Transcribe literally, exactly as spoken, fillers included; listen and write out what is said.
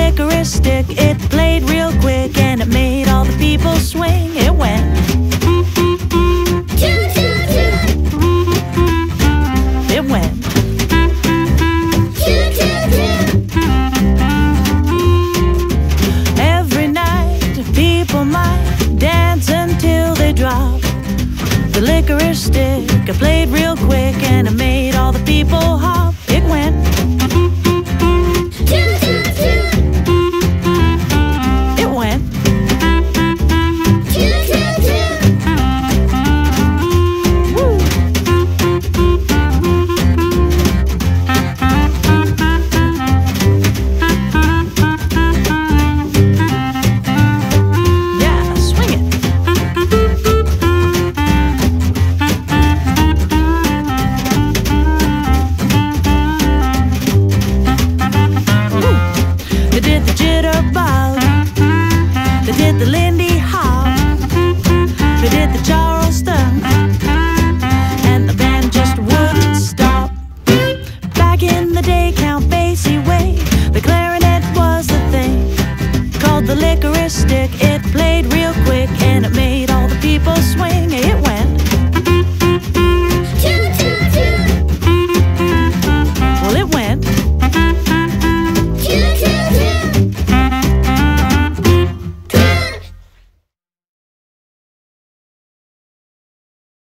licorice stick, it played real quick and it made all the people swing. It went toot, toot, toot. It went toot, toot, toot. Every night people might dance until they drop. The licorice stick, it played real quick and it made all the people hop.